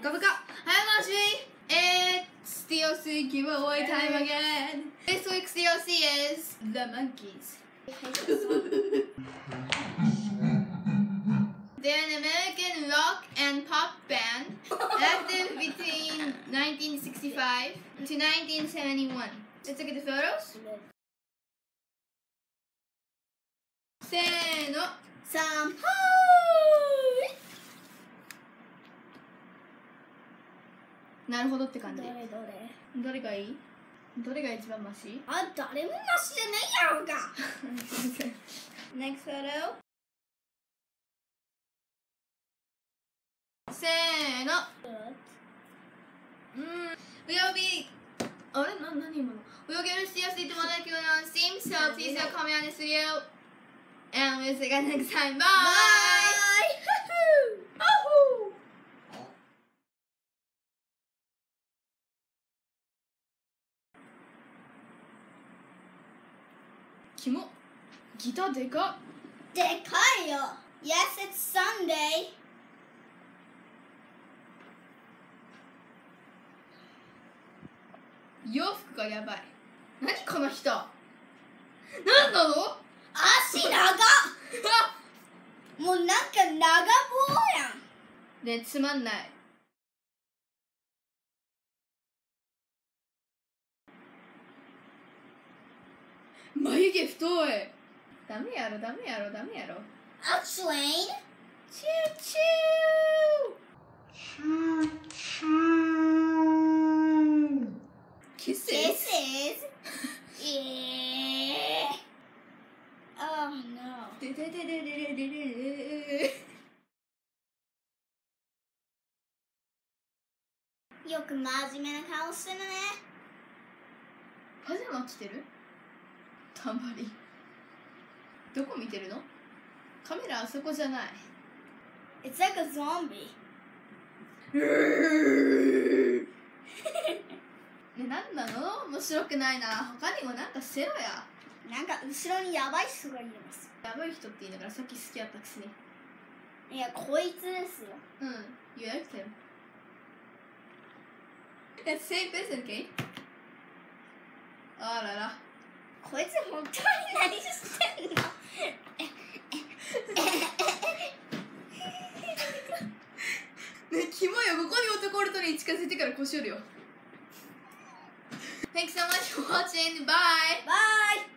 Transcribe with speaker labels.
Speaker 1: カプカ。Hi Audrey. It's DLC Giveaway time again. This week's DLC is the Monkees. They're an American rock and pop band active between 1965 to 1971. Let's look at the photos. せーの。
Speaker 2: サンハ
Speaker 1: ーイ。なるほどって感じ。
Speaker 2: どれどれ
Speaker 1: どれがいい？どれが一番マシ？
Speaker 2: あ、誰もマシじゃないやろうか。
Speaker 1: Next photo. せーの。We'll be あれ何今の We'll get to see us eat the molecule on Steam, so please don't comment on this video. And we'll see you guys next time. Bye! Bye! キモギターでかっ
Speaker 2: でかいよ。Yes, it's Sunday.
Speaker 1: 洋服がやばい。何この人。何なの？
Speaker 2: 足長っ。もうなんか長棒やん。
Speaker 1: ね、つまんない。眉毛太い。ダメやろ。
Speaker 2: Explain.
Speaker 1: チューチュー。Kisses.
Speaker 2: Yeah. Oh no. よく真面目な顔してるね。
Speaker 1: パジャマ着てる？たまり。どこ見てるの？カメラあそこじゃない。
Speaker 2: It's like a zombie.
Speaker 1: ね、なんなの？面白くないな。他にもなんかしてろや。
Speaker 2: なんか後ろにヤバい人がいます。
Speaker 1: やばい人って言いながらさっき好きやったくせに。
Speaker 2: いや、こいつですよ。
Speaker 1: You liked him. That's the same person, Kate. あらら。
Speaker 2: こいつ本当に何してんの？
Speaker 1: ね、キモいよ。ここに男おるとに近づいてから腰折るよ。Thanks so much for watching. Bye.
Speaker 2: Bye.